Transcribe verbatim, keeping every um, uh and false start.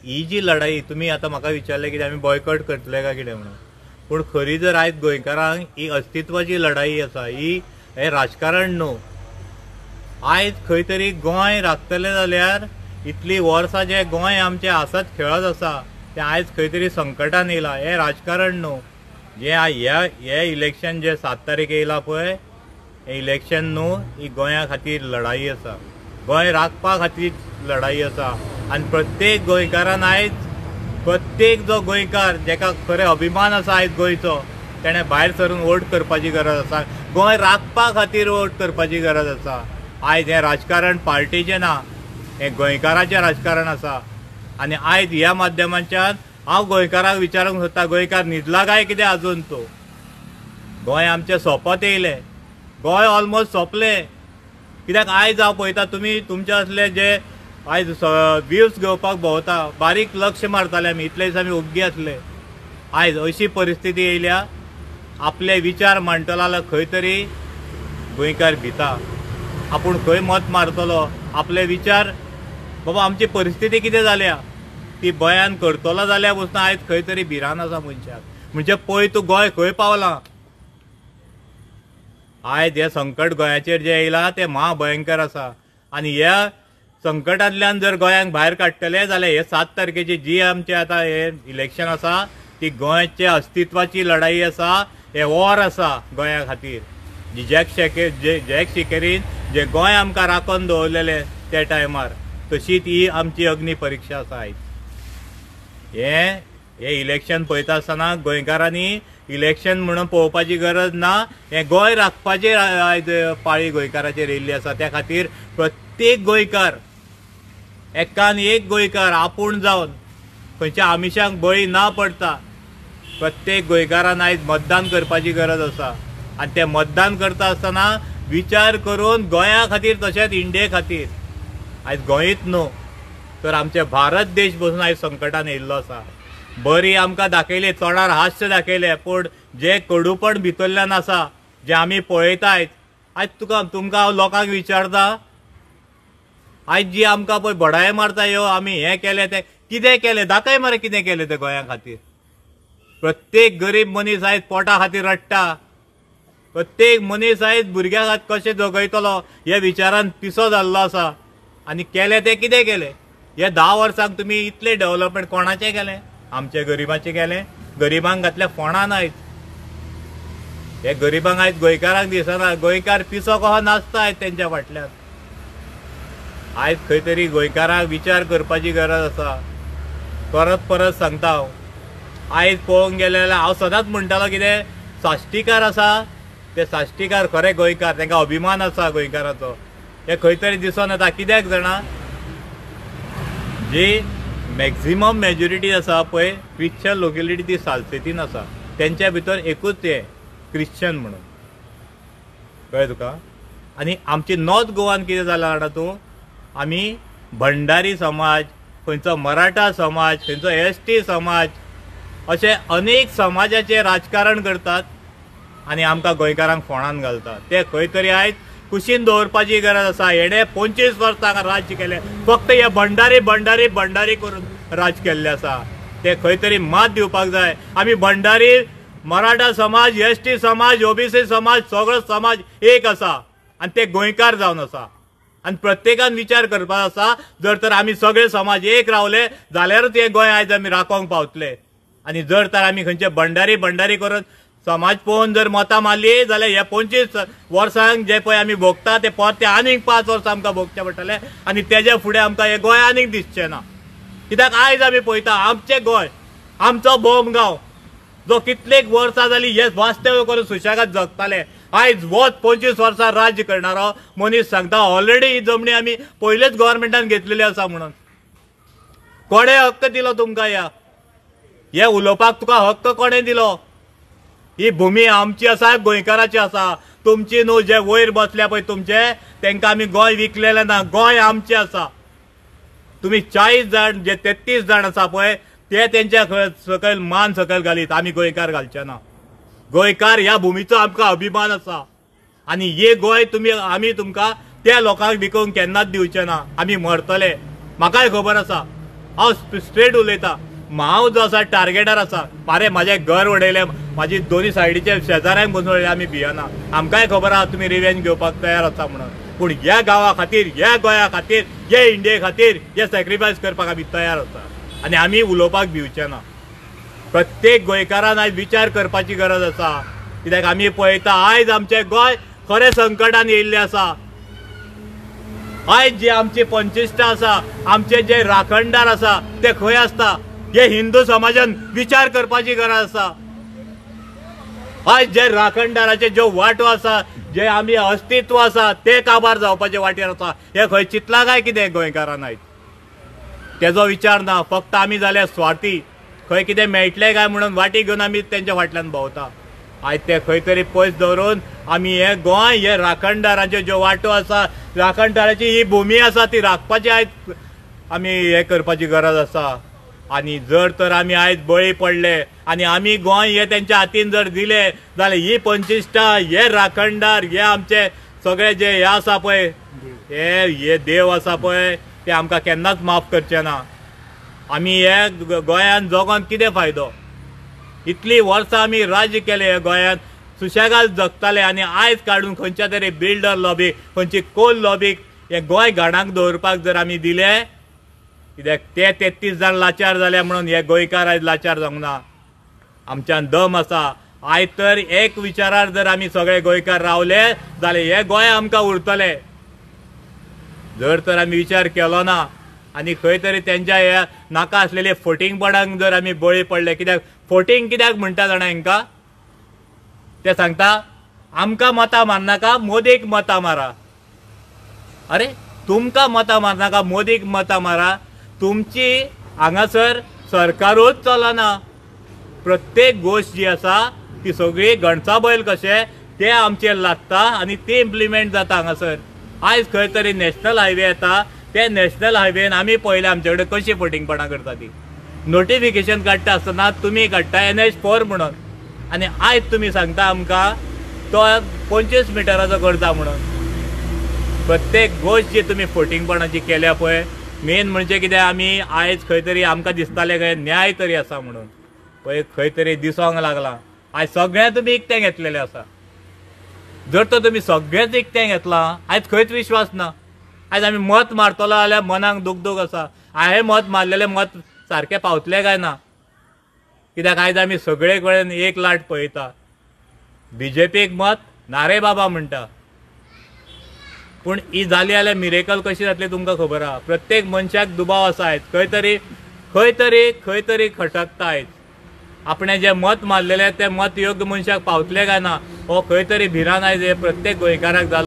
ही जी लढाई तुम्ही आता म्हाका विचारले की आमी बॉयकॉट करतले काय कितें म्हणून, पूण खरी जर आयज गोंयकारांक ही अस्तित्वाची लढाई आसा, ही हे राजकारण न्हू. आयज खंय तरी गोंय राखतले जाल्यार इतली वर्सां जे गोंय आमचे आसत खेळत आसा ते आयज खंय तरी संकटान येयला. हे राजकारण न्हू. जे ह्या हे इलेक्शन जे सात तारीख येयला पळय, हे इलेक्शन न्हू, ही गोंया खातीर लढाई आसा, गोंय राखपा खातीर लढाई आसा. आनी प्रत्येक गोंयकारान आयज प्रत्येक जो गोंयकार जेका खरे अभिमान आसा आयज गोंयचो, तेणें भायर सरून वोट करपाची गरज आसा. गोंय राखपा खातीर वोट करपाची गरज आसा. आयज हें राजकारण पार्टीचें ना, हें गोंयकाराचें राजकारण आसा. आनी आयज ह्या माध्यमांच्यान हांव गोंयकारांक विचारूंक सोदता, गोंयकार न्हिदला काय कितें आजून तूं? गोंय आमचें सोंपत येयलें, गोंय ऑलमोस्ट सोंपलें. कित्याक आयज हांव पळयता तुमी तुमचे असले जे आयज व्ह्यूज घेवपाक भोंवता, बारीक लक्ष मारताले आमी, इतले दीस आमी ओग्गी आसले. आयज अशी परिस्थिती येयल्या, आपले विचार मांडटलो जाल्यार खंय तरी गोंयकार भिता. आपूण खंय मत मारतलो, आपले विचार बाबा आमची परिस्थिती कितें जाल्या ती बयान करतलो जाल्यार पासून आयज खंय तरी भिरांत आसा मनशाक. म्हणजे पळय तूं गोंय खंय पावलां. आयज हे संकट गोंयाचेर जे येयला ते महाभयंकर आसा. आनी ह्या संकटांतल्यान जर गोंयांक भायर काडटले जाल्यार हे सात तारखेची जी आमचे आतां हे इलेक्शन आसा ती गोंयचे अस्तित्वाची लढाई आसा. हे वॉर आसा गोंया खातीर. जी जॅक शेके जे जॅक शिकेरीन जे गोंय आमकां राखून दवरलेले त्या टायमार, तशीच ही आमची अग्नी परीक्षा आसा. आयज हे हे इलेक्शन पळयता आसतना गोंयकारांनी इलेक्शन म्हणून पळोवपाची गरज ना. हे गोंय राखपाचेर आयज पाळी गोंयकाराचेर येयल्ली आसा. त्या खातीर प्रत्येक गोंयकार, एकान एक गोंयकार आपूण जावन खंयच्या आमिशांक बळी ना पडता प्रत्येक गोंयकारान आयज मतदान करपाची गरज आसा. आनी ते मतदान करता आसतना विचार करून गोंया खातीर तशेंच इंडिये खातीर, आयज गोंयच न्हू तर आमचे भारत देश बसून आयज संकटान येयल्लो आसा. बरी आमकां दाखयले, चोडार हास्य दाखयले, पूण जे कडूपण भितरल्यान आसा जे आमी पळयतायत, आयज तुका तुमकां हांव लोकांक विचारता, आयज जी आमकां पळय बडाय मारता ह्यो आमी हें केलें तें कितें केलें दाखय मरे कितें केलें तें गोंया खातीर. प्रत्येक गरीब मनीस आयज पोटा खातीर रडटा. प्रत्येक मनीस आयज भुरग्याक कशें जगयतलो ह्या विचारान पिसो जाल्लो आसा. आनी केलें तें कितें केलें? हे धा वर्सांक तुमी इतलें डेव्हलपमेंट कोणाचें केलें? आमच्या गरिबांचें केलें. गरिबांक घातल्या फोंडान आयज. हे गरिबांक आयज गोंयकारांक दिसना. गोंयकार पिसो कहो नाचता आयज तेंच्या फाटल्यान. आयज खंय तरी गोंयकारांक विचार करपाची गरज आसा. परत परत सांगता हांव, आयज पळोवंक गेले जाल्यार हांव सदांच म्हणटालो कितें, साश्टीकार आसा ते साश्टीकार खरे गोंयकार, तांकां अभिमान आसा गोंयकाराचो. हे खंय तरी दिसून येता. कित्याक जाणा, जी मॅक्झिमम मेजॉरिटी आसा पळय क्रिश्चन लोकेलिटी ती सालसेतीन आसा. तेंच्या भितर एकूच हे क्रिश्चन म्हणून, कळ्ळें तुका. आनी आमची नॉर्थ गोवान कितें जालां जाणा तूं, आमी भंडारी समाज, खंयचो मराठा समाज, खंयचो एस टी समाज, अशे अनेक समाजाचे राजकारण करतात आनी आमकां गोंयकारांक फोंडान घालतात. ते खंय तरी आयज कुशीन दवरपाची गरज आसा. हेणे पंचवीस वर्सां राज्य केलें, फक्त हे भंडारी भंडारी भंडारी करून राज केल्लें आसा. ते खंय तरी मात दिवपाक जाय. आमी भंडारी, मराठा समाज, एस टी समाज, ओबीसी समाज, सगळो समाज एक आसा आनी ते गोंयकार जावन आसा. आनी प्रत्येकान विचार करपाक आसा, जर तर आमी सगळे समाज एक रावले जाल्यारूच हे गोंय आयज आमी राखोवंक पावतले. आनी जर तर आमी खंयचे भंडारी भंडारी करून समाज पळोवन जर मतां मारली जाल्यार हे पंचवीस वर्सांक जे पळय आमी भोगता ते परते आनीक पांच वर्सां आमकां भोगचें पडटलें. आनी तेज्या फुडें आमकां हे गोंय आनीक दिसचें ना. कित्याक आयज आमी पळयता आमचें गोंय, आमचो बोमगांव, जो कितलेक वर्सां जालीं हे वास्तव्य करून सुशेगाद जगताले, आयज वच पंचवीस वर्सां राज्य करणारो मनीस सांगता ऑलरेडी ही जमनी आमी पयलेच गव्हर्मेंटान घेतलेली आसा म्हणून. कोणे हक्क दिलो तुमकां? ह्या हे उलोवपाक तुका हक्क कोणे दिलो? ही भुमी आमची आसा, गोंयकाराची आसा. तुमची न्हू. जे वयर बसल्या पळय तुमचे, तांकां आमी गोंय विकलेलें ना. गोंय आमचें आसा. तुमी चाळीस जाण जे तेत्तीस जाण आसा पळय ते तेंच्या सकयल मान सकयल घालीत, आमी गोंयकार घालचे ना. गोंयकार ह्या भुमीचो आमकां अभिमान आसा. आनी हे गोंय तुमी आमी तुमकां त्या लोकांक विकूंक केन्नाच दिवचे ना. आमी मरतले. म्हाकाय खबर आसा हांव स्ट्रेट उलयतां, हांव जो आसा टार्गेटार आसा. पारे म्हाजें घर उडयलें, म्हाजी दोनी सायडीचे शेजाऱ्यांक बसून उडयलें, आमी भियेना. आमकांय खबर आहा तुमी रिवेंज घेवपाक तयार आसा म्हणून, पूण ह्या गांवा खातीर, ह्या गोंया खातीर, ह्या इंडिये खातीर हे सॅक्रिफायस करपाक आमी तयार आसा आनी आमी उलोवपाक भिवचे ना. प्रत्येक गोंयकारान आयज विचार करपाची गरज आसा, कित्याक आमी पळयता आयज आमचें गोंय खरें संकटान येयल्लें आसा. आयज जे आमचे पंचेश्टां आसा, आमचे जे राखणदार आसा ते खंय आसता, हे हिंदू समाजान विचार करपाची गरज आसा. आयज जे राखणदाराचे ज्यो वाटो आसा, जे आमी अस्तित्व आसा ते काबार जावपाचे वाटेर आसा, हे खंय चिंतलां काय कितें गोंयकारान आयज? तेजो विचार ना. फक्त आमी जाले स्वार्थी, खंय कितें मेळटलें काय म्हणून वाटी घेवन आमी तेंच्या फाटल्यान भोंवता. आयज ते खंय तरी पयस दवरून आमी हे गोंय, हे राखणदारांचे ज्यो वाटो आसा, राखणदाराची ही भुमी आसा ती राखपाची आयज आमी हे करपाची गरज आसा. आनी जर तर आमी आयज बळी पडले आनी आमी गोंय हे तेंच्या हातीन जर दिले जाल्यार ही पंचेश्टां, हे राखणदार, हे आमचे सगळे जे हे आसा पळय, हे हे देव आसा पळय, ते आमकां केन्नाच माफ करचे ना. आमी हे गोंयान जगोन कितें फायदो? इतली वर्सां आमी राज्य केलें हे गोंयान, सुशेगाद जगताले, आनी आयज काडून खंयच्या तरी बिल्डर लॉबी, खंयची कोल लॉबीक हे गोंय घाणाक दवरपाक जर आमी दिले, कित्याक ते तेत्तीस जाण लाचार जाले म्हणून हे गोंयकार आयज लाचार जावंक ना. आमच्यान दम आसा. आयज तर एक विचारार जर आमी सगळे गोंयकार रावले जाल्यार हे गोंय आमकां उरतलें. जर तर आमी विचार केलो ना आनी खंय तरी तेंच्या ह्या नाका आसलेले फटींगपणांक जर आमी बळी पडले, कित्याक फटींग कित्याक म्हणटा जाणा हांकां? ते सांगता आमकां मतां मारनाका, मोदीक मतां मारा. अरे तुमकां मतां मारनाका, मोदीक मतां मारा. तुमची हांगासर सरकारूच चलना. प्रत्येक गोश्ट जी आसा ती सगळी गणसा बैल कशें ते आमचेर लागता आनी ती इम्प्लिमेंट जाता हांगासर. आयज खंय तरी नॅशनल हायवे येता, ते नॅशनल हायवेन आमी पळयलें आमचे कडेन कशी फटींगपणां करता ती. नोटिफिकेशन काडटा आसतना तुमी काडटा एन एच फोर म्हणून, आनी आयज तुमी सांगता आमकां तो पंचवीस मिटराचो करता म्हणून. प्रत्येक गोश्ट जी तुमी फटींगपणाची केल्या पळय, मेन म्हणजे कितें, आमी आयज खंय तरी आमकां दिसतालें खंय न्याय तरी आसा म्हणून, पळय खंय तरी दिसोंक लागलां. आयज सगळें तुमी इकतें घेतलेलें आसा. जर तर तुमी सगळेंच इकतें घेतलां, आयज खंयच विश्वास ना. आयज आमी मत मारतलो जाल्यार मनाक दूख दूख आसा. हांवें मत मारलेलें मत सारकें पावतलें काय ना? कित्याक आयज आमी सगळे कडेन एक लाट पळयता. बीजेपीक मत ना रे बाबा म्हणटा, पूण ही जाली जाल्यार मिरेकल कशी जातली तुमकां खबर आहा. प्रत्येक मनशाक दुबाव आसा. आयज खंय तरी खंय तरी खंय तरी खटकता. आयज आपणें जें मत मारलेलें तें मत योग्य मनशाक पावतलें काय ना हो खंय तरी भिरांत आयज हे प्रत्येक गोंयकाराक जालो.